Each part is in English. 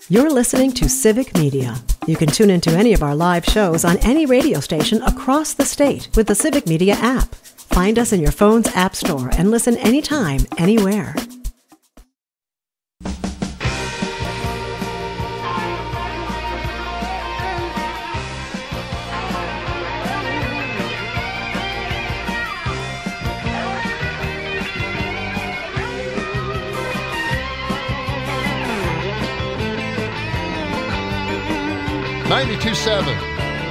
You're listening to Civic Media. You can tune into any of our live shows on any radio station across the state with the Civic Media app. Find us in your phone's app store and listen anytime, anywhere. .92.7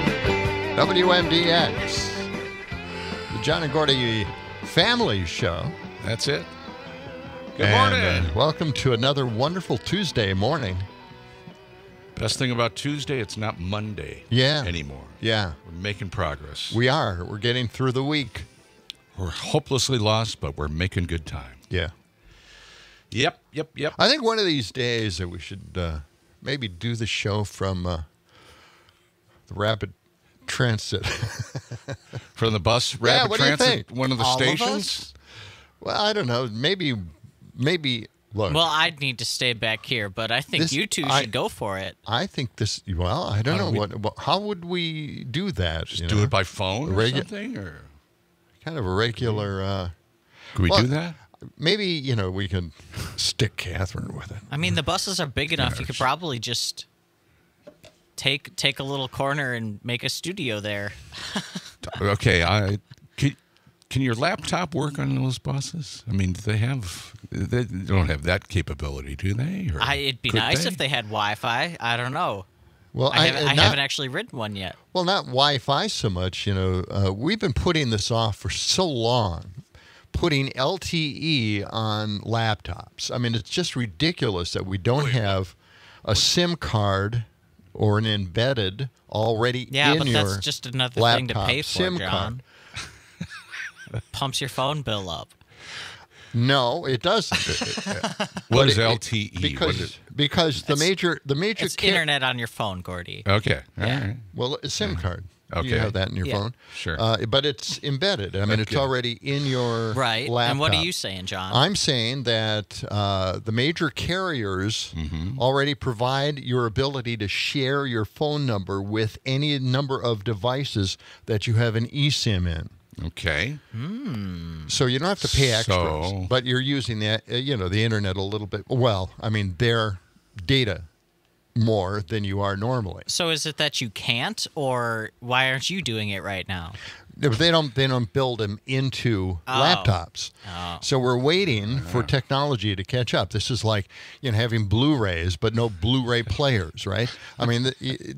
WMDX, the John and Gordy Family Show. That's it. Good morning. Welcome to another wonderful Tuesday morning. Best thing about Tuesday, it's not Monday anymore. Yeah. We're making progress. We are. We're getting through the week. We're hopelessly lost, but we're making good time. Yeah. Yep. I think one of these days that we should maybe do the show from the Rapid Transit. From the bus? Rapid what Transit? Do you think? One of the All stations? Of us? Well, I don't know. Maybe, look. Well, I'd need to stay back here, but I think you two should go for it. I think this, I don't know. How would we do that? Just do it by phone or something? Or? Kind of a regular... Could we do that? Maybe, we can stick Catherine with it. I mean, the buses are big enough. You could probably just take a little corner and make a studio there. Okay, can your laptop work on those buses? I mean, they don't have that capability, do they? Or It'd be nice if they had Wi-Fi. I don't know. Well, I haven't actually ridden one yet. Well, not Wi-Fi so much. We've been putting this off for so long. Putting LTE on laptops. I mean, it's just ridiculous that we don't have a SIM card or an embedded already in your but that's just another thing to pay for, SIM John. Card. Pumps your phone bill up. No, it doesn't. What is LTE? Because the major it's internet on your phone, Gordy. Okay, all right. Well, a SIM card. Okay. You have that in your phone. Sure. But it's embedded. I mean, it's already in your laptop. And what are you saying, John? I'm saying that the major carriers already provide your ability to share your phone number with any number of devices that you have an eSIM in. Okay. So you don't have to pay extras, but you're using the internet a little bit. Well, I mean, their data more than you are normally. So is it that you can't, or why aren't you doing it right now? They don't build them into laptops. Oh. So we're waiting for technology to catch up. This is like having Blu-rays but no Blu-ray players, right? I mean,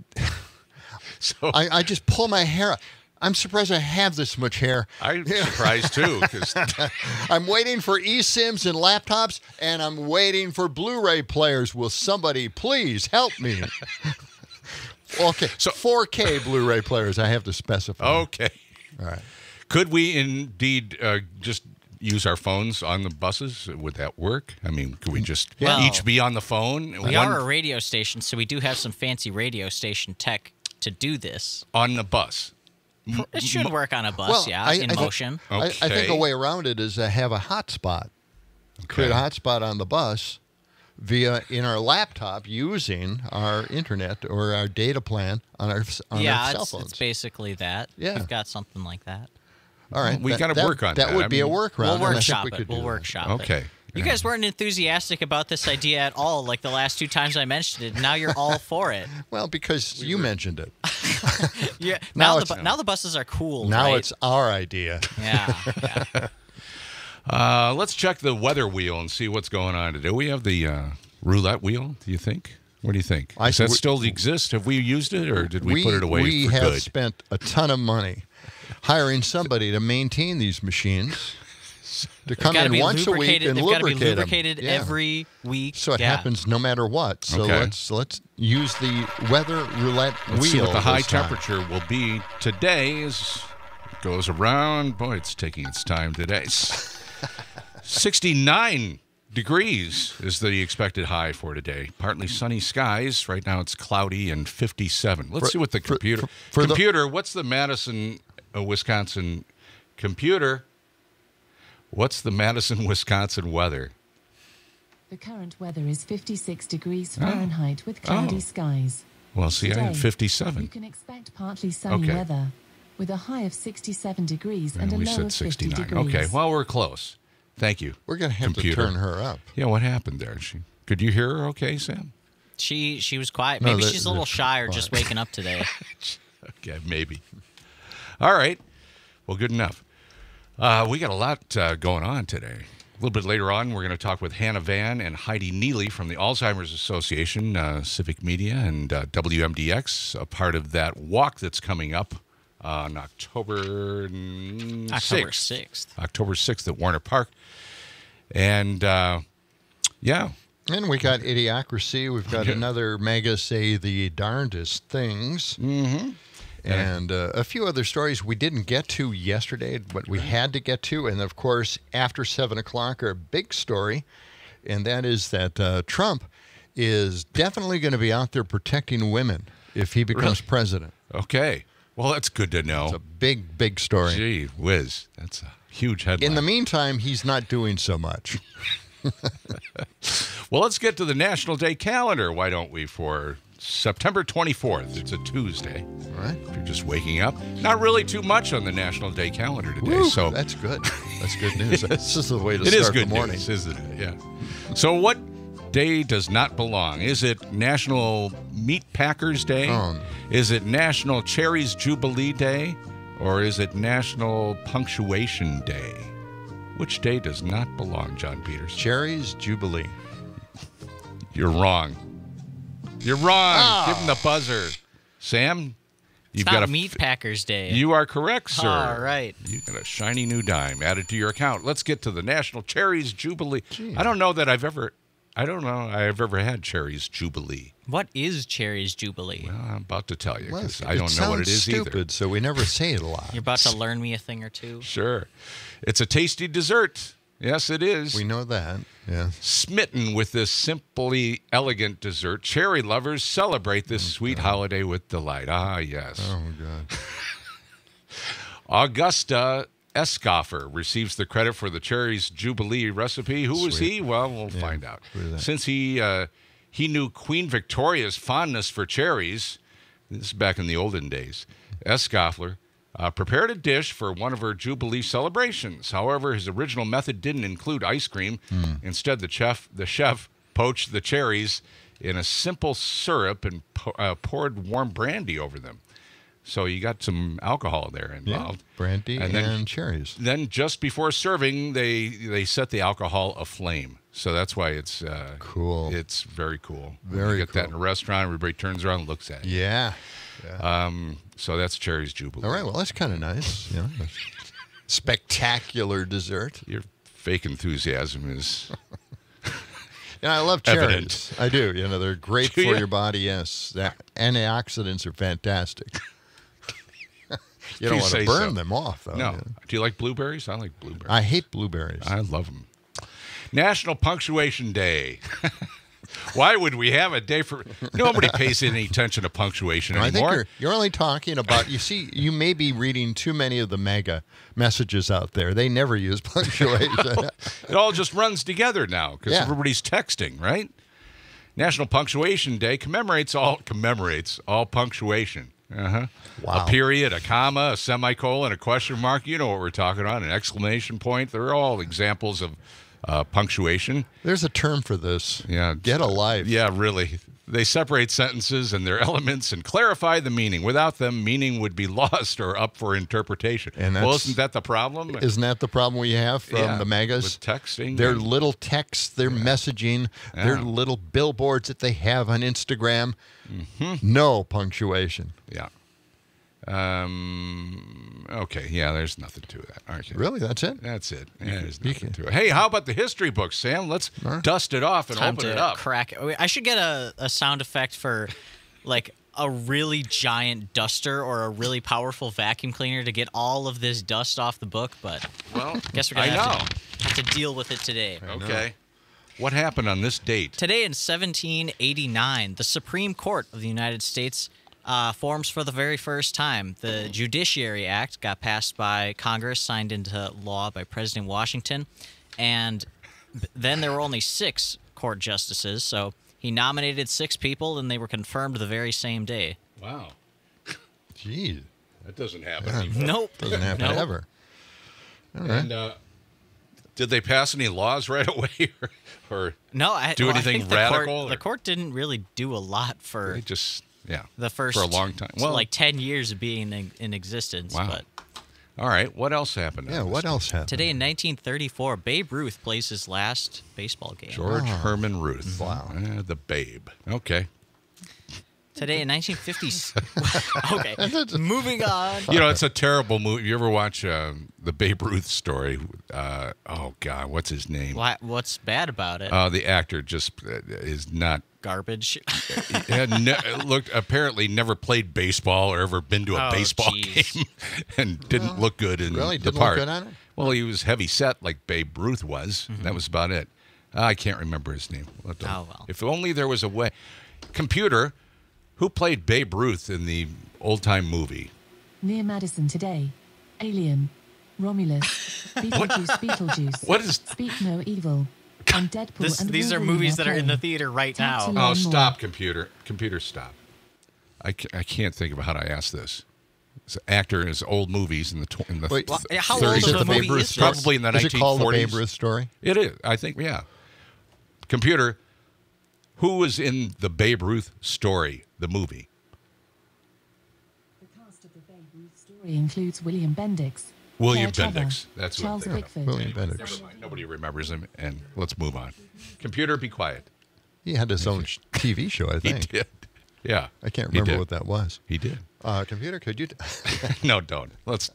I just pull my hair out. I'm surprised I have this much hair. I'm surprised, too. Cause I'm waiting for eSIMs and laptops, and I'm waiting for Blu-ray players. Will somebody please help me? Okay, so 4K Blu-ray players, I have to specify. Okay. All right. Could we indeed just use our phones on the buses? Would that work? I mean, could we just each be on the phone? We are a radio station, so we do have some fancy radio station tech to do this. On the bus? It should work on a bus, in motion. I think a way around it is to have a hotspot. Create a hotspot on the bus in our laptop using our internet or our data plan on our cell phones. It's basically that. Yeah. We've got something like that. All right. We got to work on that. That would be a workaround. We'll workshop it. We'll workshop it. Okay. You guys weren't enthusiastic about this idea at all, like the last two times I mentioned it. Now you're all for it. Well, because you mentioned it. Yeah. Now the buses are cool. Now right? it's our idea. Yeah. Let's check the weather wheel and see what's going on today. We have the roulette wheel, do you think? What do you think? Does that still exist? Have we used it, or did we put it away for good? We have spent a ton of money hiring somebody to maintain these machines. To come in once a week and lubricate them. They've got to be lubricated every week. So it happens no matter what. So let's use the weather roulette wheel. See what the high temperature will be today as it goes around. Boy, it's taking its time today. 69 degrees is the expected high for today. Partly sunny skies. Right now it's cloudy and 57. Let's see what the computer... what's the Madison, Wisconsin computer... What's the Madison, Wisconsin weather? The current weather is 56 degrees Fahrenheit with cloudy skies. Well, see, I had 57. You can expect partly sunny weather with a high of 67 degrees and a low of 50 degrees. Okay, well, we're close. Thank you. We're going to have computer. to turn her up. Yeah, what happened there? Could you hear her okay, Sam? She was quiet. Maybe she's a little shy or just waking up today. Okay, maybe. All right. Well, good enough. We got a lot going on today. A little bit later on, we're going to talk with Hannah Van and Heidi Neely from the Alzheimer's Association, Civic Media, and WMDX, a part of that walk that's coming up on October 6th. October 6th at Warner Park. And, yeah. And we got Idiocracy. We've got another mega say the darndest things. Mm-hmm. And a few other stories we didn't get to yesterday, but we had to get to. And, of course, after 7 o'clock, our big story, and that is that Trump is definitely going to be out there protecting women if he becomes president. Okay. Well, that's good to know. It's a big, big story. Gee whiz. That's a huge headline. In the meantime, he's not doing so much. Well, let's get to the National Day calendar, why don't we, for September 24th. It's a Tuesday. All right. If you're just waking up. Not really too much on the National Day calendar today. Woo, so that's good. That's good news. This is the way to it start is good the morning. News, isn't it? Yeah. So what day does not belong? Is it National Meat Packers Day? Is it National Cherries Jubilee Day? Or is it National Punctuation Day? Which day does not belong, John Peters? Cherries Jubilee. You're wrong. You're wrong. Give him the buzzer. Sam, you've got a Meat Packers Day. You are correct, sir. All right. You got a shiny new dime added to your account. Let's get to the National Cherries Jubilee. Gee. I don't know I've ever had Cherries Jubilee. What is Cherries Jubilee? Well, I'm about to tell you because I don't know what it is stupid, either. So we never say it a lot. You're about to learn me a thing or two. Sure. It's a tasty dessert. Yes, it is. We know that. Yeah. Smitten with this simply elegant dessert, cherry lovers celebrate this sweet holiday with delight. Ah, yes. Oh, God. Augusta Escoffer receives the credit for the Cherries Jubilee recipe. Who was he? Well, we'll find out. Since he knew Queen Victoria's fondness for cherries, this is back in the olden days, Escoffer prepared a dish for one of her Jubilee celebrations. However, his original method didn't include ice cream. Instead, the chef poached the cherries in a simple syrup and poured warm brandy over them. So you got some alcohol there involved. Yeah, brandy and cherries. Then just before serving, they set the alcohol aflame. So that's why it's cool. It's very cool. Very you get that in a restaurant, everybody turns around and looks at it. Yeah. So that's Cherries Jubilee. All right, well, that's kind of nice. You know, spectacular dessert. Your fake enthusiasm is I love cherries. evident. I do. You know, they're great for your body, yes. Antioxidants are fantastic. You don't want to burn them off, though. No. Yeah. Do you like blueberries? I like blueberries. I hate blueberries. I love them. National Punctuation Day. Why would we have a day for... Nobody pays any attention to punctuation anymore. I think you're only talking about... You see, you may be reading too many of the mega messages out there. They never use punctuation. It all just runs together now because everybody's texting, right? National Punctuation Day commemorates all punctuation. Wow. A period, a comma, a semicolon, a question mark. You know what we're talking about. An exclamation point. They're all examples of punctuation. There's a term for this. Yeah. Get a life. Yeah, really. They separate sentences and their elements and clarify the meaning. Without them, meaning would be lost or up for interpretation. And well, isn't that the problem? Isn't that the problem we have from the megas? With texting. Their little texts, their messaging, their little billboards that they have on Instagram. No punctuation. Yeah. Okay, yeah, there's nothing to that. Okay. Really? That's it? That's it. Yeah, there's nothing to it. Hey, how about the history book, Sam? Let's dust it off and open it up. Crack. I should get a sound effect for, like, a really giant duster or a really powerful vacuum cleaner to get all of this dust off the book, but I guess we're going to have to deal with it today. Okay. What happened on this date? Today in 1789, the Supreme Court of the United States forms for the very first time. The Judiciary Act got passed by Congress, signed into law by President Washington, and then there were only 6 court justices. So he nominated 6 people, and they were confirmed the very same day. Wow. Jeez. That doesn't happen anymore. Nope. Doesn't happen ever. All right. And did they pass any laws right away, or no? do anything I think radical? The court didn't really do a lot for they just the first for a long time. Well, like 10 years of being in existence. Wow. But all right, what else happened? Yeah, what else happened? Today in 1934, Babe Ruth plays his last baseball game. George Herman Ruth. Wow. The Babe. Okay. Today in 1950s. Okay, moving on. You know, it's a terrible movie. You ever watch the Babe Ruth story? Oh, God, what's his name? What's bad about it? The actor just is not... Garbage. He had apparently never played baseball or ever been to a baseball game and didn't look good in really? the Didn't part. look good on it? Well, he was heavy set like Babe Ruth was. That was about it. I can't remember his name. Well. If only there was a way. Computer, who played Babe Ruth in the old-time movie? Near Madison today. Alien. Romulus. Beetlejuice. What is... Speak No Evil. And Deadpool and these are Wolverine movies that are in the playing. theater right Tap to now. Oh, learn stop, more. computer. Computer, stop. I can't think of how to ask this. This actor in his old movies in the Wait, how 30s. old Is it of the a movie Babe Ruth is story? this? Probably in the Is 1940s. it called the Babe Ruth story? It is. I think, yeah. Computer, who was in the Babe Ruth story, the movie? The cast of the Babe Ruth story includes William Bendix. William Claire Trevor, Bendix. That's Charles what I'm thinking of. Bickford. William Bendix. Never mind. Nobody remembers him, and let's move on. Computer, be quiet. He had his own TV show, I He think. did. Yeah. I can't He remember did. what that was. He did. Computer, could you... No, don't. Let's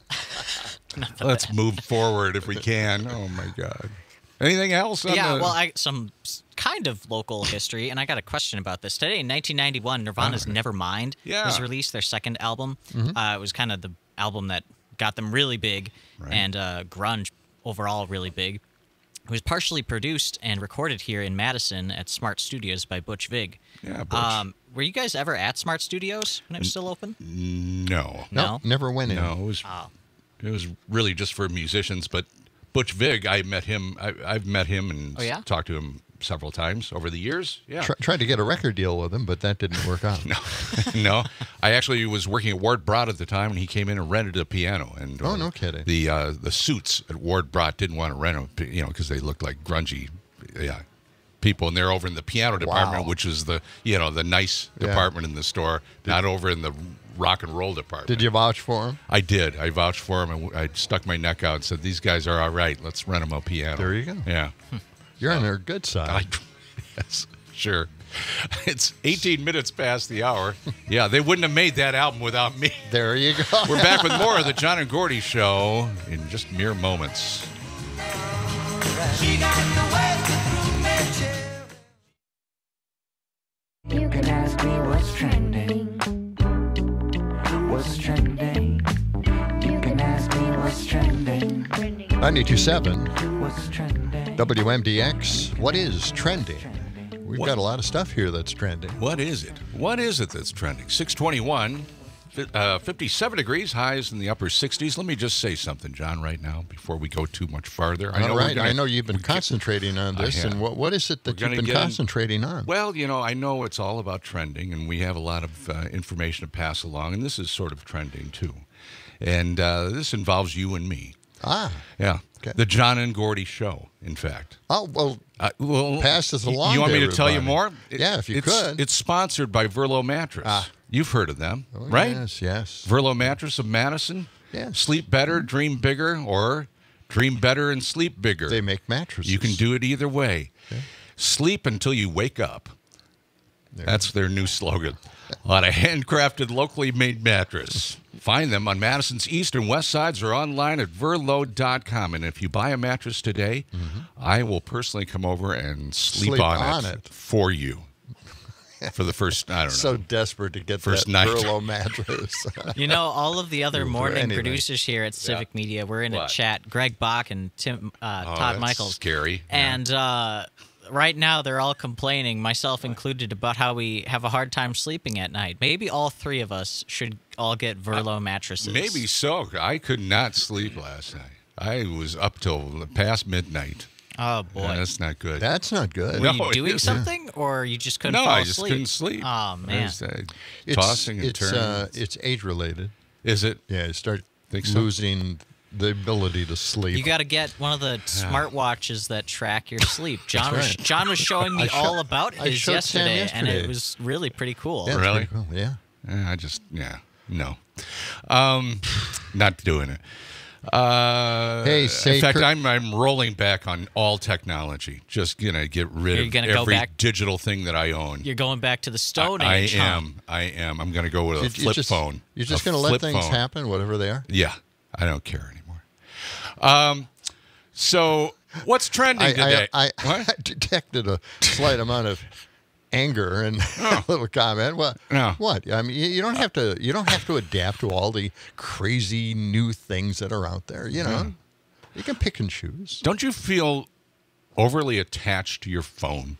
move forward if we can. Oh, my God. Anything else? Some kind of local history, and I got a question about this. Today in 1991, Nirvana's Nevermind was released, their second album. It was kind of the album that got them really big, and grunge overall really big. It was partially produced and recorded here in Madison at Smart Studios by Butch Vig. Yeah, Butch. Were you guys ever at Smart Studios when it was still open? No. No? Never went in. No, it was really just for musicians. But Butch Vig, I met him. I've met him and talked to him several times over the years. Yeah, Tried to get a record deal with him, but that didn't work out. No. I actually was working at Ward Brott at the time, and he came in and rented a piano. And no kidding. The suits at Ward Brott didn't want to rent them, because they looked like grungy, people, and they're over in the piano department, which is the nice department in the store, not over in the rock and roll department. Did you vouch for him? I did. I vouched for him, and I stuck my neck out and said, "These guys are all right. Let's rent them a piano." There you go. Yeah. You're on their good side. Yes, sure. It's 18 minutes past the hour. Yeah, they wouldn't have made that album without me. There you go. We're back with more of the John and Gordy Show in just mere moments. You can ask me what's trending. What's trending? You can ask me what's trending. 92.7 What's trending? WMDX. What is trending? We've got a lot of stuff here that's trending. What is it? What is it that's trending? 621, 57 degrees, highs in the upper 60s. Let me just say something, John, right now, before we go too much farther. I know you've been concentrating on this, and what is it that you've been concentrating on? Well, I know it's all about trending, and we have a lot of information to pass along, and this is sort of trending, too. And this involves you and me. Yeah. Okay. The John and Gordy Show, in fact. Oh, well, pass this along. You want to me to tell you everybody. more? Yeah, if you could. It's sponsored by Verlo Mattress. You've heard of them, right? Yes. Verlo Mattress of Madison. Yes. Sleep better, dream bigger, or dream better and sleep bigger. They make mattresses. You can do it either way. Okay. Sleep until you wake up. That's their new slogan. On a handcrafted, locally made mattress. Find them on Madison's east and west sides or online at verlo.com. And if you buy a mattress today, I will personally come over and sleep on it for you. For the first, I don't know. So desperate to get first that night. Verlo mattress. All of the other morning producers here at Civic Media, we're in a chat. Greg Bach and Todd that's Michaels. Scary. And right now they're all complaining, myself included, about how we have a hard time sleeping at night. Maybe all three of us should all get Verlo mattresses. Maybe so. I could not sleep last night. I was up till past midnight Oh, boy. Yeah, that's not good. That's not good. Were you doing something, or you just couldn't fall I asleep? just couldn't sleep. Oh, man. Tossing and turning. It's age-related. Is it? Yeah, you start So? losing the ability to sleep. You got to get one of the smartwatches that track your sleep. John right. John was showing me all about I his showed Sam yesterday, and yesterday. it was really pretty cool. Yeah, it's Really? pretty cool, yeah. No. Not doing it. Hey, say in fact, Kurt- I'm rolling back on all technology. Just gonna get rid You're of gonna go every back- digital thing that I own. You're going back to the Stone Age. I huh? am. I'm gonna go with a flip phone. You're just A going to let flip things phone. happen, whatever they are? Yeah, I don't care anymore. So what's trending today? I What? detected a slight amount of anger and a little comment. Well, No. what? I mean, you don't have to. You don't have to adapt to all the crazy new things that are out there. You know, you can pick and choose. Don't you feel overly attached to your phone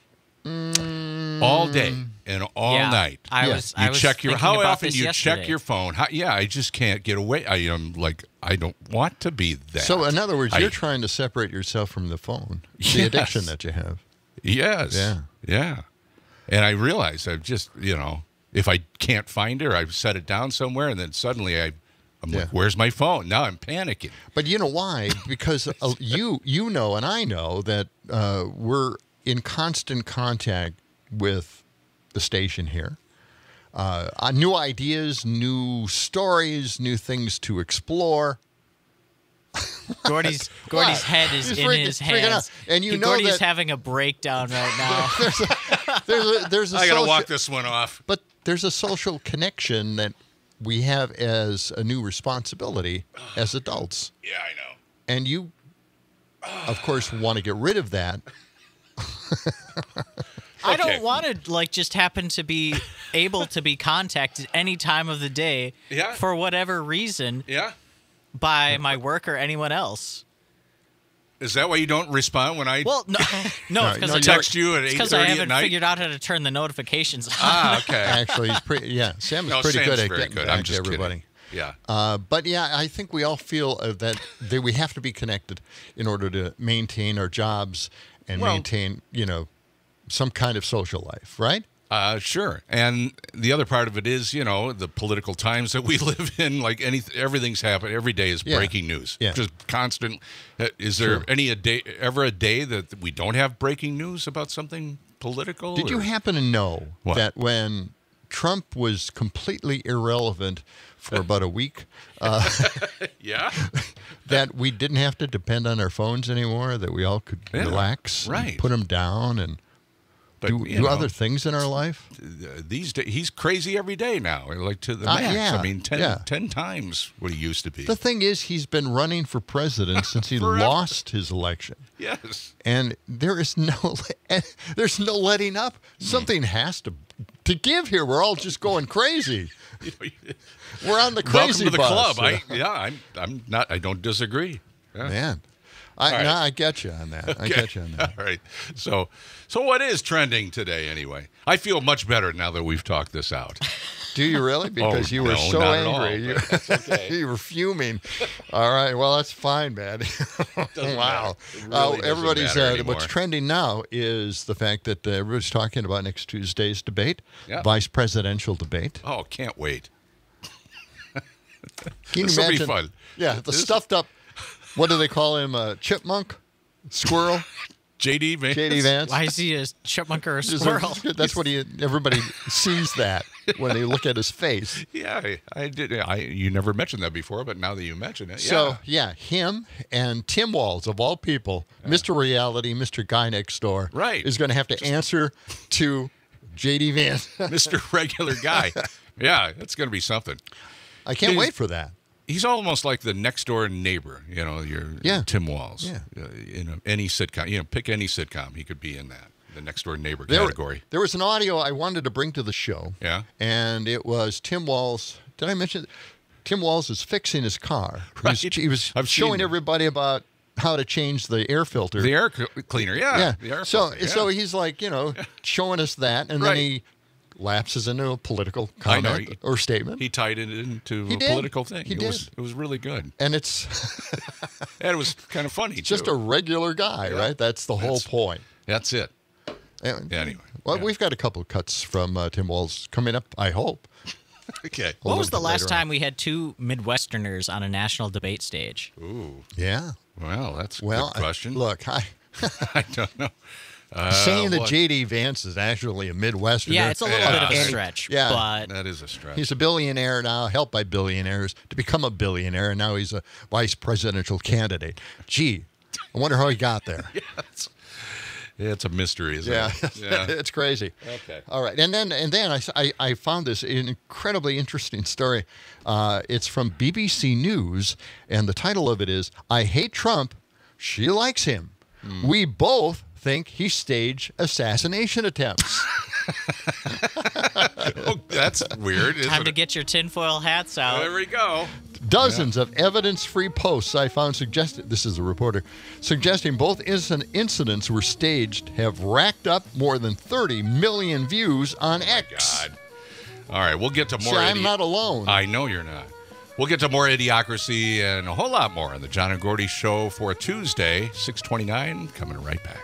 all day and all Yeah, night? I Yeah. was. You I was check your. thinking How about often this you yesterday. check your phone? I just can't get away. I am like I don't want to be that. So, in other words, I- you're trying to separate yourself from the phone, the Yes. addiction that you have. Yes. Yeah. And I realize I've just if I can't find her, I've set it down somewhere, and then suddenly I'm Yeah. like, where's my phone? Now I'm panicking. But you know why? Because you know, and I know that we're in constant contact with the station here. New ideas, new stories, new things to explore. Gordy's head is He's in his freaking out. hands. And you know Gordy's that- having a breakdown right now. There's a I got to social- walk this one off. But there's a social connection that we have as a new responsibility as adults. Yeah, I know. And you, of course, want to get rid of that. I Okay. don't want to just happen to be able to be contacted any time of the day Yeah. for whatever reason Yeah. by my work or anyone else. Is that why you don't respond when I Well, no, because no, I text you at 8:30 because I at haven't night? figured out how to turn the notifications on. Ah, okay. Actually, he's pretty. Yeah, Sam is No, pretty Sam's good at very getting good. back I'm just to everybody. kidding. Yeah. But yeah, I think we all feel that we have to be connected in order to maintain our jobs and Well- maintain, some kind of social life, right? Sure. And the other part of it is, the political times that we live in. Like everything's happening. Every day is Yeah. breaking news. Yeah. Just constant. Is there Sure. ever a day that we don't have breaking news about something political? Did you or- happen to know What? that when Trump was completely irrelevant for about a week, Yeah. that we didn't have to depend on our phones anymore, that we all could Yeah, relax, right. and put them down, and But, do other things in our life? These days, he's crazy every day now, like to the max. yeah, I mean, 10 yeah. times what he used to be. The thing is, he's been running for president since he Forever. lost his election. Yes. And there's no letting up. Something has to give here. We're all just going crazy. We're on the crazy Welcome to the bus. club. I'm not. I don't disagree. Yeah. Man, right. I get you on that. I get you on that. All right. So what is trending today anyway? I feel much better now that we've talked this out. Do you really? Because you were no, so not at all, angry. but that's okay. You were fuming. All right. Well, that's fine, man. Doesn't Wow. matter. It really doesn't Everybody's matter anymore. what's trending now is the fact that everybody's talking about next Tuesday's debate, Yeah. vice presidential debate. Oh, can't wait. Can you This will be imagine? fun. Yeah, the stuffed up. What do they call him? Chipmunk, squirrel, JD Vance. JD Vance. Why is he a chipmunk or a Just- squirrel? That's what everybody sees that when they look at his face. Yeah, I did. You never mentioned that before, but now that you mention it, So, yeah, him and Tim Walz, of all people, Mr. Reality, Mr. Guy Next Door, Right. is going to have to answer to J.D. Vance. Mr. Regular Guy. Yeah, it's going to be something. I can't He's- wait for that. He's almost like the next door neighbor, your Tim Walz. Yeah. Any sitcom, pick any sitcom, he could be in that, the next door neighbor category. There was an audio I wanted to bring to the show. Yeah. And it was Tim Walz. Did I mention Tim Walz is fixing his car. Right. He was I've showing seen- everybody about how to change the air filter. The air cleaner, yeah. Yeah. The air So filter, so he's like, showing us that, and then Right. he lapses into a political comment or statement. He tied it into a political thing. He did. It was really good. And it's and it was kind of funny, just a regular guy, right? That's the whole point. That's it. Anyway. Well, we've got a couple of cuts from Tim Walz coming up, I hope. Okay. When was the last time we had two Midwesterners on a national debate stage? Ooh. Yeah. Well, that's a good question. Look, I don't know. Saying that J.D. Vance is actually a Midwesterner. Yeah, it's a little bit of a stretch. But that is a stretch. He's a billionaire now, helped by billionaires to become a billionaire, and now he's a vice presidential candidate. Gee, I wonder how he got there. It's a mystery, isn't it? Yeah, it's crazy. Okay. All right, and then I found this incredibly interesting story. It's from BBC News, and the title of it is, "I hate Trump, she likes him. We both think he staged assassination attempts." Oh, that's weird. Time to get your tinfoil hats out. There we go. Dozens of evidence-free posts I found this is a reporter, suggesting both incidents were staged have racked up more than 30 million views on X. God. All right, we'll get to more. I'm not alone. I know you're not. We'll get to more Idiocracy and a whole lot more on the John and Gordy Show for Tuesday, 6:29. Coming right back.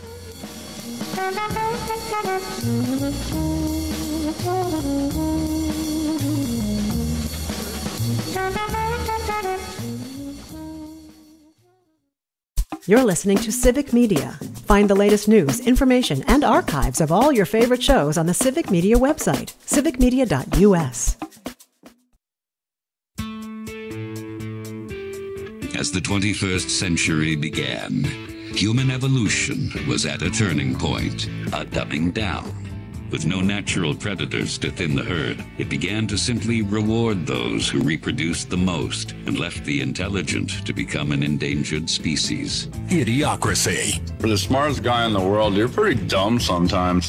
You're listening to Civic Media. Find the latest news, information, and archives of all your favorite shows on the Civic Media website, civicmedia.us. As the 21st century began, human evolution was at a turning point, a dumbing down. With no natural predators to thin the herd, it began to simply reward those who reproduced the most and left the intelligent to become an endangered species. Idiocracy. For the smartest guy in the world, you're pretty dumb sometimes.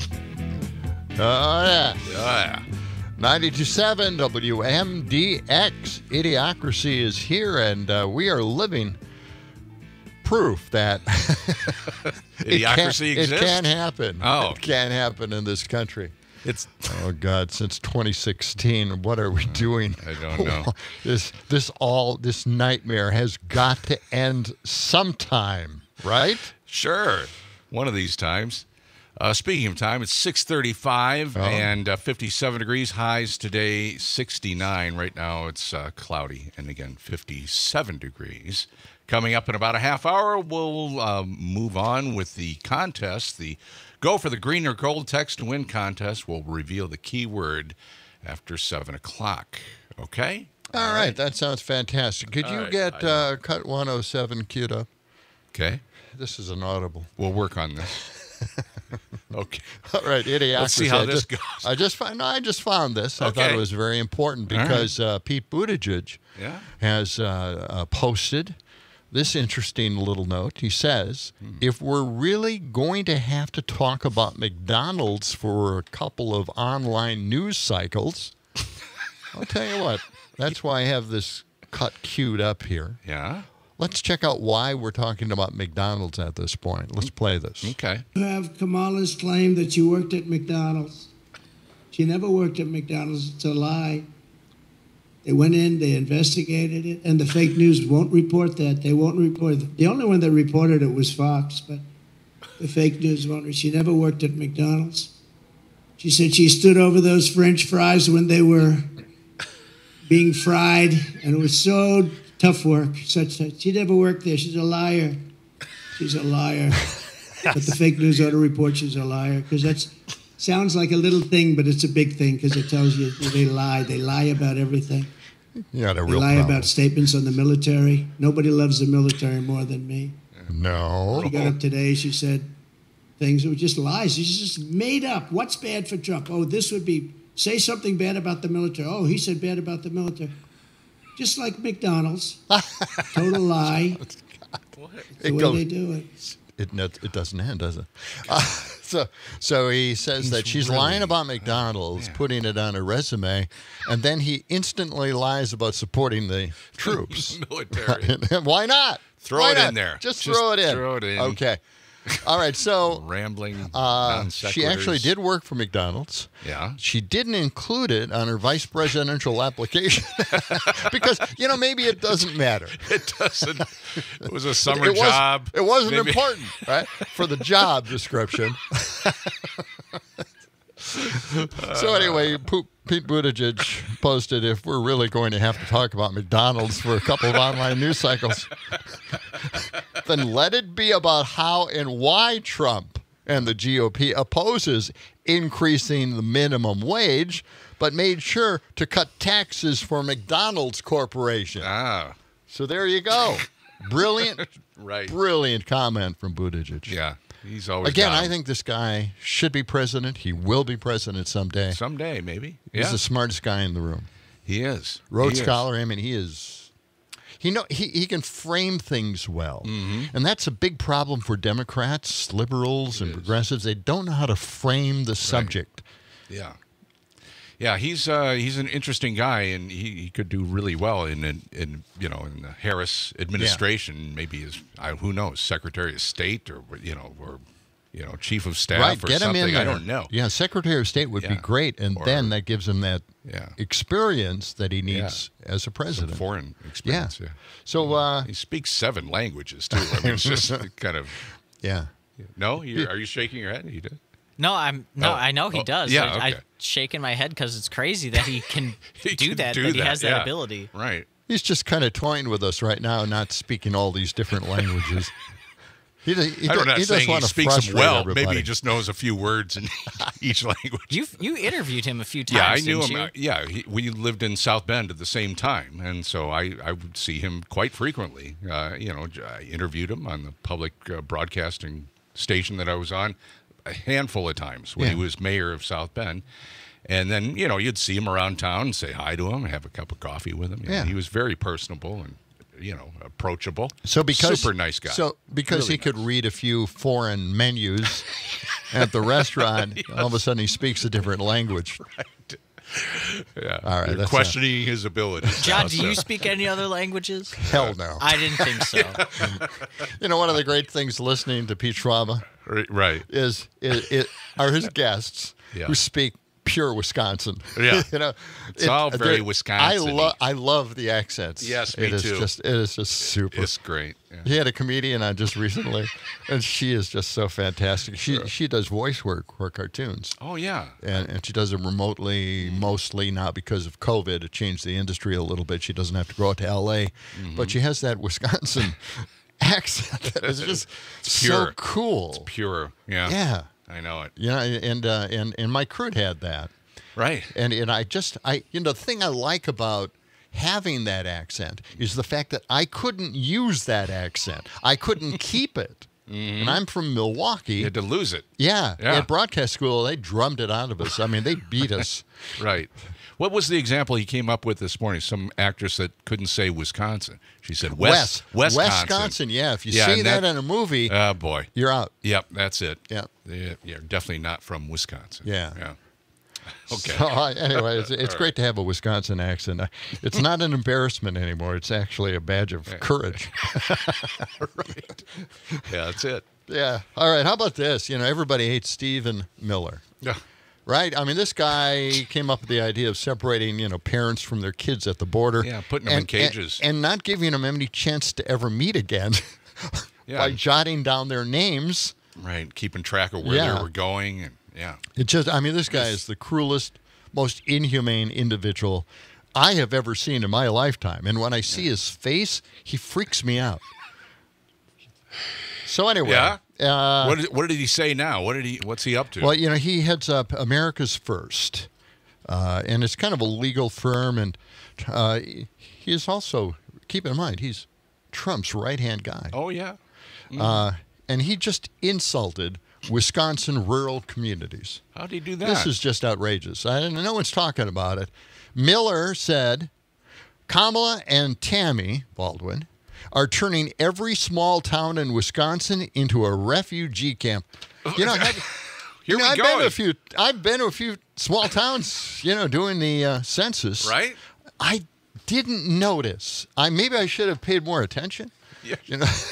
Oh, yeah. 92.7 WMDX. Idiocracy is here, and we are living proof that Idiocracy exists. It can happen. Oh. It can happen in this country. Oh God! Since 2016, what are we doing? I don't know. This nightmare has got to end sometime, right? Sure, one of these times. Speaking of time, it's 6:35 and 57 degrees. Highs today 69. Right now it's cloudy and again 57 degrees. Coming up in about a half hour, we'll move on with the contest. The Go for the Green or Gold Text to Win contest. We'll reveal the keyword after 7 o'clock. Okay? All right. That sounds fantastic. Could you get cut 107 queued up? Okay. This is inaudible. We'll work on this. Okay. All right, Idiocracy. Let's see how this goes. I just found this. I thought it was very important because Pete Buttigieg has posted this interesting little note. He says, if we're really going to have to talk about McDonald's for a couple of online news cycles, I'll tell you what, that's why I have this cut queued up here. Yeah. Let's check out why we're talking about McDonald's at this point. Let's play this. Okay. You have Kamala's claim that you worked at McDonald's. She never worked at McDonald's. It's a lie. They went in, they investigated it, and the fake news won't report that. They won't report it. The only one that reported it was Fox, but the fake news won't. She never worked at McDonald's. She said she stood over those French fries when they were being fried, and it was so tough work. She never worked there. She's a liar. She's a liar. But the fake news ought to report she's a liar, because that sounds like a little thing, but it's a big thing, because it tells you they lie. They lie about everything. You got a they real lie problem. about statements on the military. Nobody loves the military more than me. No. She got up today. She said things that were just lies. She's just made up. What's bad for Trump? Oh, this would be, say something bad about the military. Oh, he said bad about the military. Just like McDonald's. Total lie. The way they do it. It doesn't end, does it? So he says that she's really lying about McDonald's, putting it on her resume, and then he instantly lies about supporting the troops. Military. Why not? Throw it in there. Just throw it in. Throw it in. Okay. All right, so rambling. She actually did work for McDonald's. Yeah. She didn't include it on her vice presidential application because, maybe it doesn't matter. It doesn't. It was a summer job. It wasn't important, right? For the job description. So anyway, Pete Buttigieg posted, if we're really going to have to talk about McDonald's for a couple of online news cycles, then let it be about how and why Trump and the GOP opposes increasing the minimum wage, but made sure to cut taxes for McDonald's Corporation. So there you go. Brilliant, right? Brilliant comment from Buttigieg. Yeah. He's always Again, down. I think this guy should be president. He will be president someday. Someday, maybe. He's the smartest guy in the room. He is. Rhodes Scholar. I mean, he is. He can frame things well, and that's a big problem for Democrats, liberals, and progressives. They don't know how to frame the subject. Yeah. Yeah, he's an interesting guy, and he could do really well in the Harris administration. Maybe as who knows, Secretary of State or Chief of Staff right, or get something. him in there. I don't know. Yeah, Secretary of State would be great, and then that gives him that experience that he needs as a president. Some foreign experience. Yeah. So he speaks 7 languages too. I mean, it's just kind of. Yeah. No, are you shaking your head? He did. No, I know he does. Yeah, okay. I'm shaking my head because it's crazy that he can do that. He has that ability. Right. He's just kind of toying with us right now, not speaking all these different languages. He doesn't want to speaks them well. Everybody. Maybe he just knows a few words in each language. You interviewed him a few times. Yeah, I knew him. You? We lived in South Bend at the same time, and so I would see him quite frequently. I interviewed him on the public broadcasting station that I was on a handful of times when he was mayor of South Bend. And then, you'd see him around town and say hi to him, have a cup of coffee with him. He was very personable and, approachable. So super nice guy. So because really he could read a few foreign menus at the restaurant, all of a sudden he speaks a different language. Right. Yeah. All right. You're questioning his ability. John, do you speak any other langes? Hell no. I didn't think so. One of the great things listening to Pete Schwab are his guests who speak pure Wisconsin. Yeah. It's all very Wisconsin. I love the accents. Yes, me too. It is just super. It's great. Yeah. He had a comedian on just recently, and she is just so fantastic. She does voice work for cartoons. Oh, yeah. And she does them remotely, mostly now because of COVID. It changed the industry a little bit. She doesn't have to go out to L.A., but she has that Wisconsin accent that is just so cool. It's pure. Yeah. Yeah. I know it. Yeah, and Mike Crute had that. Right. And the thing I like about having that accent is the fact that I couldn't use that accent. I couldn't keep it. And I'm from Milwaukee. You had to lose it. Yeah. At broadcast school, they drummed it out of us. I mean, they beat us. Right. What was the example he came up with this morning? Some actress that couldn't say Wisconsin. She said Wisconsin. Yeah, if you see that in a movie, oh boy, you're out. Yep, that's it. Yep. You're definitely not from Wisconsin. Yeah. Okay. So, anyway, it's great to have a Wisconsin accent. It's not an embarrassment anymore. It's actually a badge of courage. Right. Yeah, that's it. Yeah. All right. How about this? Everybody hates Stephen Miller. Yeah. Right? I mean, this guy came up with the idea of separating, parents from their kids at the border. Yeah, putting them in cages. And not giving them any chance to ever meet again by jotting down their names. Right, keeping track of where they were going. And this guy is the cruelest, most inhumane individual I have ever seen in my lifetime. And when I see his face, he freaks me out. So anyway. Yeah? What did he say now? What's he up to? Well, he heads up America's First, and it's kind of a legal firm, and he is also, keep in mind, he's Trump's right-hand guy. Oh, yeah. And he just insulted Wisconsin rural communities. How did he do that? This is just outrageous. No one's talking about it. Miller said, Kamala and Tammy Baldwin are turning every small town in Wisconsin into a refugee camp. Here we go. I've been to a few small towns, doing the census. Right. I didn't notice. Maybe I should have paid more attention. Yeah.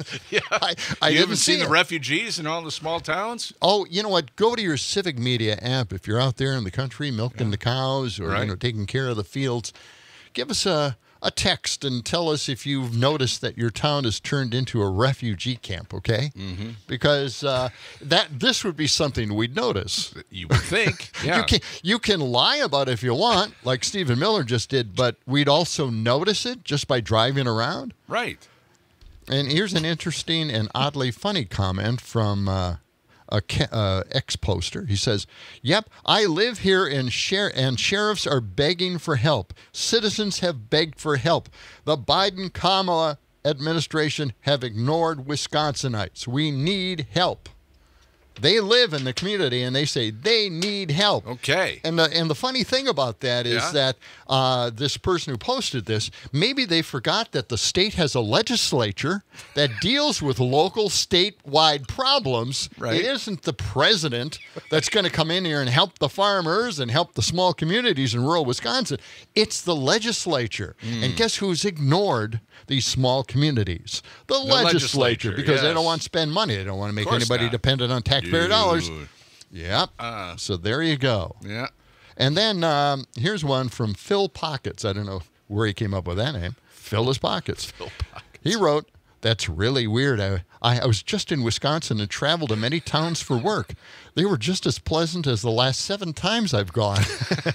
Yeah. I you haven't see seen the refugees in all the small towns? Oh, you know what? Go to your Civic Media app if you're out there in the country milking the cows or taking care of the fields. Give us a text and tell us if you've noticed that your town has turned into a refugee camp, okay? Mm-hmm. Because this would be something we'd notice. You would think, yeah. You can lie about it if you want, like Stephen Miller just did, but we'd also notice it just by driving around. Right. And here's an interesting and oddly funny comment from a ex-poster. He says, "Yep, I live here and sheriffs are begging for help. Citizens have begged for help. The Biden-Kamala administration have ignored Wisconsinites. We need help." They live in the community, and they say they need help. Okay. And the funny thing about that is that this person who posted this, maybe they forgot that the state has a legislature that deals with local statewide problems. Right. It isn't the president that's going to come in here and help the farmers and help the small communities in rural Wisconsin. It's the legislature. And guess who's ignored these small communities? The legislature, because they don't want to spend money. They don't want to make anybody dependent on taxpayer dollars. Yep. So there you go. Yeah. And then here's one from Phil Pockets. I don't know where he came up with that name. Fill his pockets. Phil Pockets. He wrote, "That's really weird. I was just in Wisconsin and traveled to many towns for work. They were just as pleasant as the last 7 times I've gone."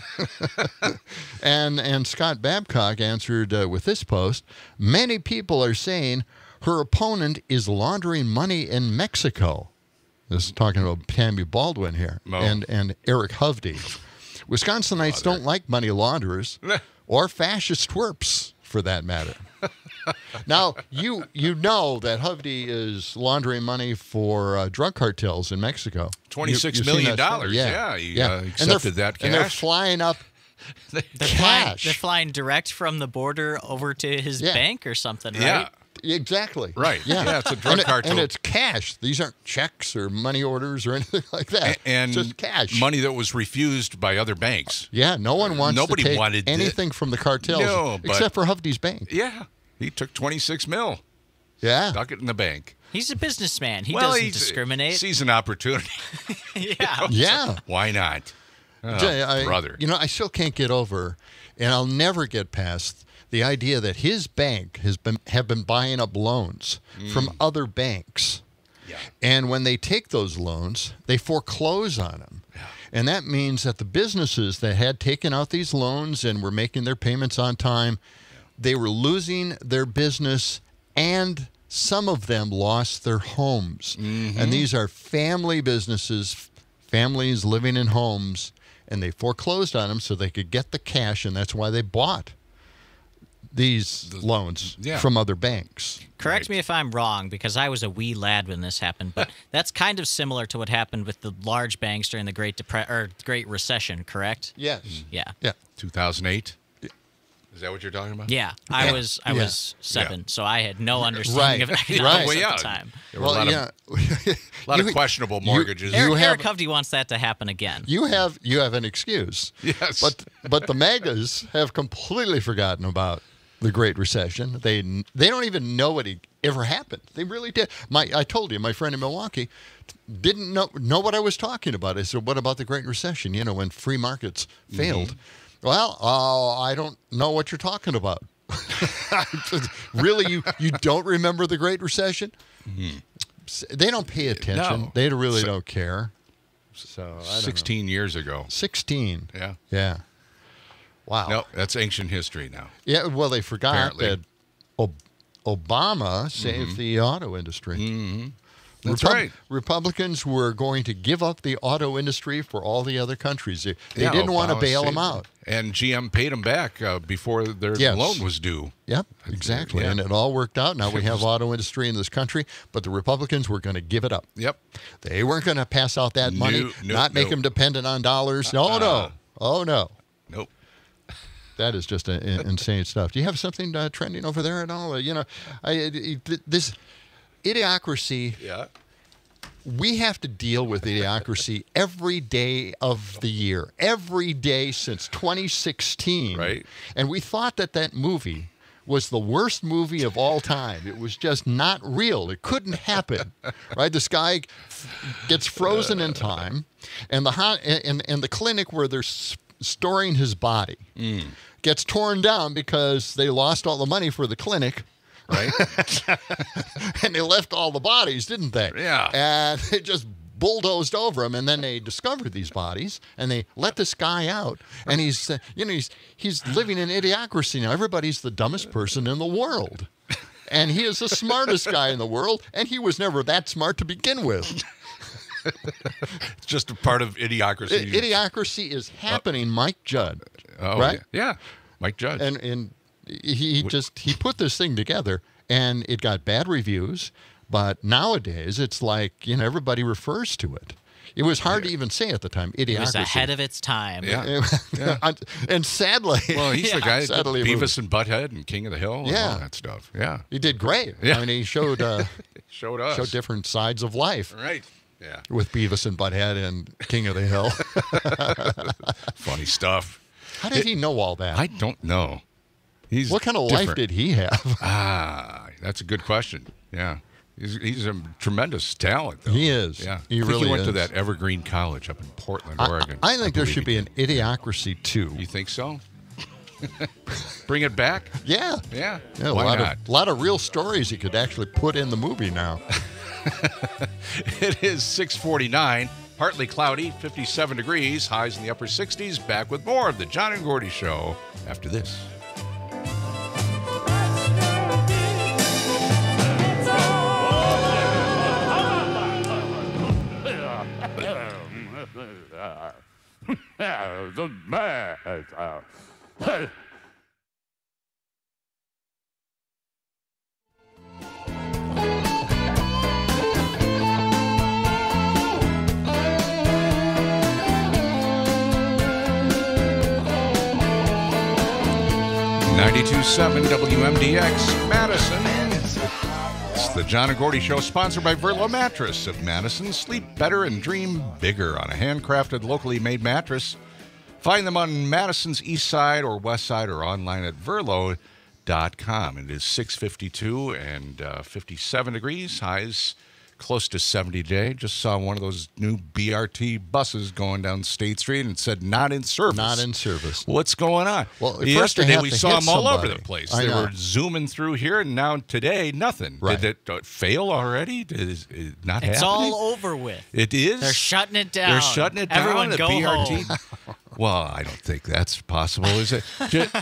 And Scott Babcock answered with this post, "Many people are saying her opponent is laundering money in Mexico." This is talking about Tammy Baldwin here and Eric Hovde. Wisconsinites don't like money launderers or fascist twerps, for that matter. Now, you know that Hovde is laundering money for drug cartels in Mexico. $26 million. He accepted that cash. And they're flying up cash. They're flying direct from the border over to his bank or something, right? Yeah. Exactly. Right. Yeah, it's a drug cartel. And it's cash. These aren't checks or money orders or anything like that. And it's just cash. Money that was refused by other banks. Yeah, no one wants Nobody to take wanted anything from the cartels except for Hovde's bank. Yeah. He took $26 million. Yeah. Stuck it in the bank. He's a businessman. He doesn't discriminate. Sees an opportunity. Yeah. Why not? Brother. I still can't get over, and I'll never get past the idea that his bank have been buying up loans from other banks. Yeah. And when they take those loans, they foreclose on them. Yeah. And that means that the businesses that had taken out these loans and were making their payments on time, they were losing their business, and some of them lost their homes. Mm-hmm. And these are family businesses, families living in homes, and they foreclosed on them so they could get the cash, and that's why they bought these loans from other banks. Correct me if I'm wrong, because I was a wee lad when this happened, but that's kind of similar to what happened with the large banks during the Great Recession, correct? Yes. Yeah. 2008? Is that what you're talking about? Yeah. I was 7, so I had no understanding of economics at the time. There were a lot of questionable mortgages. Eric Hovde wants that to happen again. You have an excuse. Yes. But the MAGAs have completely forgotten about the Great Recession. They don't even know what ever happened. They really did. I told you, my friend in Milwaukee didn't know what I was talking about. I said, "What about the Great Recession? When free markets failed?" Well, I don't know what you're talking about. Really, you don't remember the Great Recession? Mm-hmm. They don't pay attention. No. They really don't care. So I don't 16 know. Years ago. 16. Yeah. Yeah. Wow. No, that's ancient history now. Yeah, well, they forgot that Obama saved the auto industry. Mm-hmm. That's right. Republicans were going to give up the auto industry for all the other countries. They didn't want to bail them out. And GM paid them back before their loan was due. Yep, exactly. Yeah. And it all worked out. Now we have auto industry in this country, but the Republicans were going to give it up. Yep. They weren't going to pass out that money, make them dependent on dollars. Oh, no. Nope. That is just insane stuff. Do you have something trending over there at all? This Idiocracy. Yeah. We have to deal with Idiocracy every day of the year, every day since 2016. Right. And we thought that movie was the worst movie of all time. It was just not real. It couldn't happen, right? This guy gets frozen in time, and the clinic where they're storing his body gets torn down because they lost all the money for the clinic. Right? And they left all the bodies, didn't they? Yeah. And they just bulldozed over them, and then they discovered these bodies, and they let this guy out, and he's living in idiocracy now. Everybody's the dumbest person in the world, and he is the smartest guy in the world, and he was never that smart to begin with. It's just a part of Idiocracy. Idiocracy is happening, Mike Judd. Oh, right? Yeah, Mike Judd. And he put this thing together, and it got bad reviews. But nowadays, it's like everybody refers to it. It was hard to even say at the time. Idiocracy. It was ahead of its time. Yeah. And sadly, well, he's the guy that sadly Beavis and Butthead and King of the Hill and all that stuff. Yeah, he did great. Yeah. I mean, he showed showed us different sides of life. Right. Yeah. With Beavis and Butthead and King of the Hill. Funny stuff. How did he know all that? I don't know. What kind of life did he have? That's a good question. Yeah. He's a tremendous talent, though. He is. Yeah. He really he went to is. that Evergreen College up in Portland, Oregon. I think there should be an Idiocracy 2. You think so? Bring it back? Yeah. Yeah. Why not? A lot of real stories you could actually put in the movie now. It is 6:49, partly cloudy, 57 degrees, highs in the upper 60s. Back with more of the John and Gordy Show after this. .92.7 WMDX Madison. It's the John and Gordy Show, sponsored by Verlo Mattress of Madison. Sleep better and dream bigger on a handcrafted, locally made mattress. Find them on Madison's east side or west side or online at verlo.com. It is 6:52 and 57 degrees. Highs close to 70 today. Just saw one of those new BRT buses going down State Street and it said not in service. Not in service. What's going on? Well, yesterday we saw them all somebody. over the place. They were zooming through here, and now today, nothing. Right. Did it fail already? Is it not happening? It's all over with. It is? They're shutting it down. They're shutting it down? Everyone the go BRT? home. Well, I don't think that's possible, is it?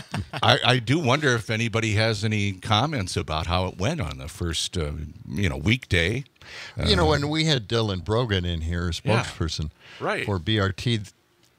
I do wonder if anybody has any comments about how it went on the first, weekday. When we had Dylan Brogan in here, spokesperson for BRT,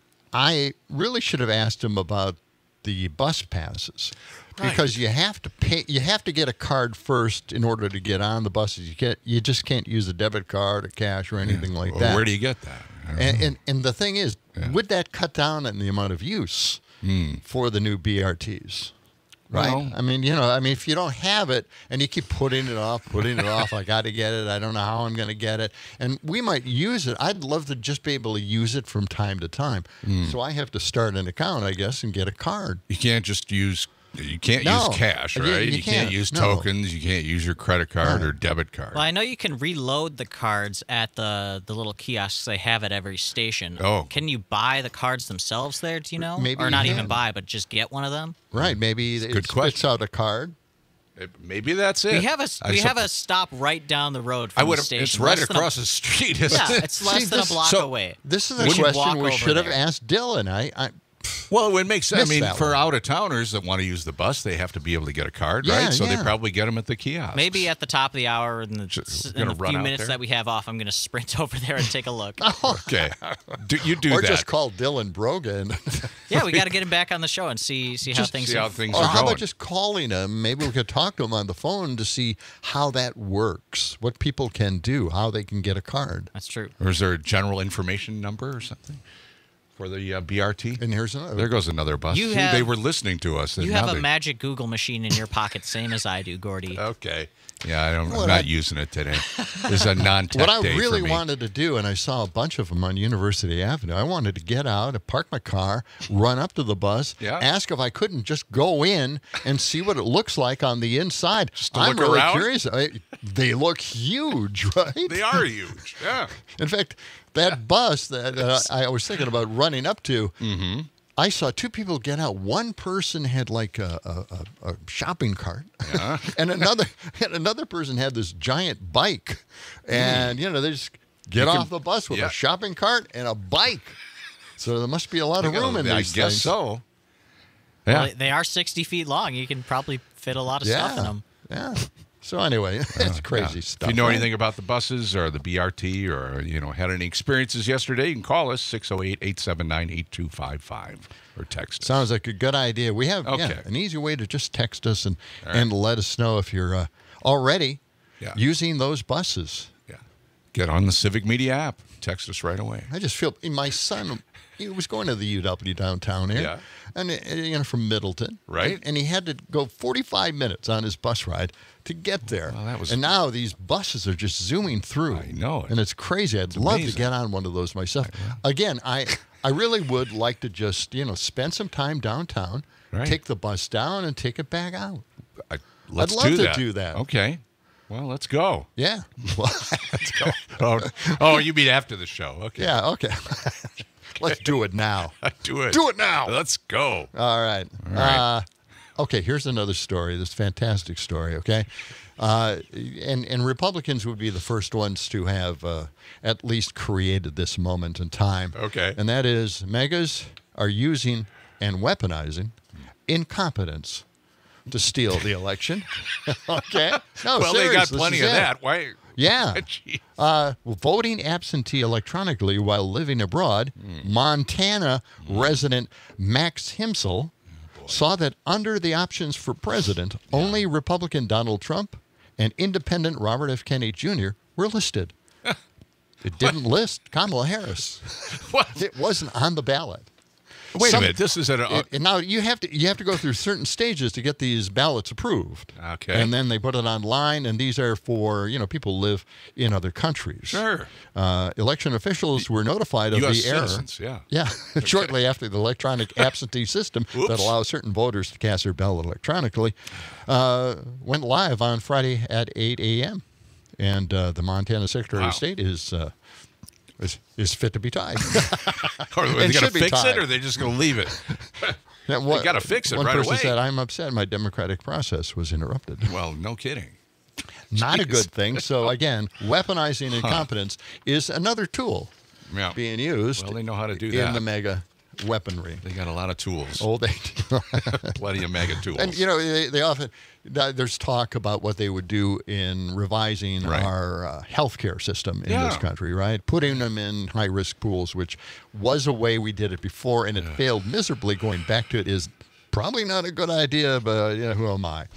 I really should have asked him about the bus passes. Because you have to pay, you have to get a card first in order to get on the buses. You just can't use a debit card or cash or anything like that. Where do you get that? And the thing is, would that cut down on the amount of use for the new BRTs? Right? Well, I mean, if you don't have it and you keep putting it off, I got to get it. I don't know how I'm going to get it. And we might use it. I'd love to just be able to use it from time to time. So I have to start an account, I guess, and get a card. You can't just use... You can't use cash, right? You can't use tokens. You can't use your credit card or debit card. Well, I know you can reload the cards at the little kiosks they have at every station. Oh. Can you buy the cards themselves there, do you know? Maybe or not you even can. buy, but just get one of them? Right. Maybe it spits out a card. Maybe that's it. We have a stop right down the road from the station. It's right across the street, isn't it? Yeah, it's less than a block away. This is a question we should have asked Dylan. Well, it makes sense. I mean, for one. out-of-towners that want to use the bus, they have to be able to get a card, Yeah, right? So they yeah. probably get them at the kiosk. Maybe at the top of the hour in the few minutes that we have off, I'm going to sprint over there and take a look. Okay. You do or that. Or just call Dylan Brogan. Yeah, we got to get him back on the show and see how things are Or going. how about just calling him? Maybe we could talk to him on the phone to see how that works, what people can do, how they can get a card. That's true. Or is there a general information number or something? for the BRT. And here's another. There goes another bus. They were listening to us. You have a magic Google machine in your pocket, same as I do, Gordy. Okay. Yeah, I'm not using it today. This is a non-tech What I day really for me. wanted to do, and I saw a bunch of them on University Avenue, I wanted to get out, park my car, run up to the bus, ask if I couldn't just go in and see what it looks like on the inside. Just to I'm look really around? curious. They look huge, right? They are huge, yeah. In fact, that bus that I was thinking about running up to, I saw two people get out. One person had like a shopping cart, and another person had this giant bike. And they just get off the bus with a shopping cart and a bike. So there must be a lot of room in these things. I guess so. Yeah, well, they are 60 feet long. You can probably fit a lot of stuff in them. Yeah. So anyway, it's crazy stuff. If you know anything about the buses or the BRT or, had any experiences yesterday, you can call us, 608-879-8255, or text us. Sounds like a good idea. We have an easy way to just text us and let us know if you're already using those buses. Yeah. Get on the Civic Media app. Text us right away. I just feel my son, he was going to the UW downtown here, and from Middleton, right? And he had to go 45 minutes on his bus ride to get there. Well, and now these buses are just zooming through. I know it. And it's crazy. I'd love to get on one of those myself. Again, I really would like to just, spend some time downtown, take the bus down, and take it back out. I'd love to do that. Okay. Well, let's go. Yeah. Well, let's go. Oh, you mean after the show. Okay. Yeah, okay. Let's do it now. Do it. Do it now. Let's go. All right. Okay, here's another story, this fantastic story, okay? And Republicans would be the first ones to have at least created this moment in time. Okay. And that is megas are using and weaponizing incompetence to steal the election. Okay? No, well, serious, they got plenty of that. Why? Yeah. Voting absentee electronically while living abroad, Montana resident Max Himsel saw that under the options for president, only Republican Donald Trump and independent Robert F. Kennedy Jr. were listed. It didn't list Kamala Harris. What? It wasn't on the ballot. Wait a minute. This is now you have to go through certain stages to get these ballots approved. Okay. And then they put it online, and these are for people who live in other countries. Sure. Election officials were notified of US the error. Citizens, yeah. Yeah. Shortly after the electronic absentee system that allows certain voters to cast their ballot electronically went live on Friday at 8 a.m. And the Montana Secretary of State is fit to be tied. Are they going to fix it, or are they just going to leave it? They got to fix it right away. One person said, "I'm upset. My democratic process was interrupted." Well, no kidding. Not a good thing. So again, weaponizing incompetence is another tool being used. Well, they know how to do that in the mega weaponry. They got a lot of tools. Oh, they do. Plenty of mega tools. And they often there's talk about what they would do in revising our healthcare system in this country, right? Putting them in high-risk pools, which was a way we did it before, and it failed miserably. Going back to it is probably not a good idea, but who am I?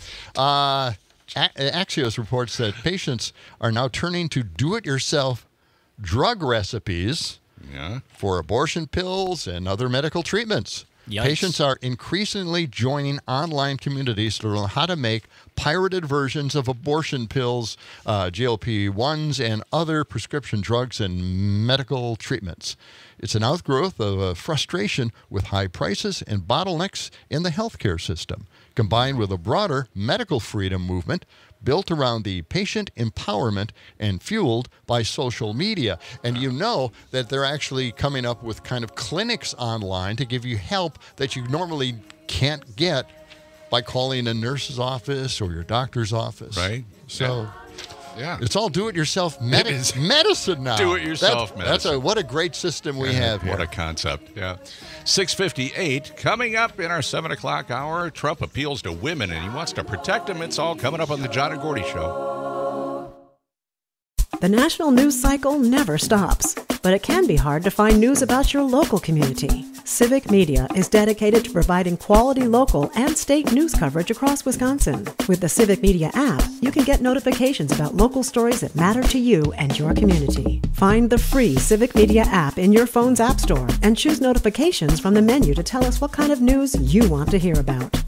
Axios reports that patients are now turning to do-it-yourself drug recipes for abortion pills and other medical treatments. Yikes. Patients are increasingly joining online communities to learn how to make pirated versions of abortion pills, GLP-1s, and other prescription drugs and medical treatments. It's an outgrowth of frustration with high prices and bottlenecks in the healthcare system, combined with a broader medical freedom movement built around the patient empowerment and fueled by social media. And that they're actually coming up with kind of clinics online to give you help that you normally can't get by calling a nurse's office or your doctor's office. Right. So... Yeah. It's all do-it-yourself medicine now. Do-it-yourself medicine. What a great system we have here. What a concept. Yeah. 6:58. Coming up in our 7 o'clock hour, Trump appeals to women, and he wants to protect them. It's all coming up on the John and Gordy Show. The national news cycle never stops, but it can be hard to find news about your local community. Civic Media is dedicated to providing quality local and state news coverage across Wisconsin. With the Civic Media app, you can get notifications about local stories that matter to you and your community. Find the free Civic Media app in your phone's app store and choose notifications from the menu to tell us what kind of news you want to hear about.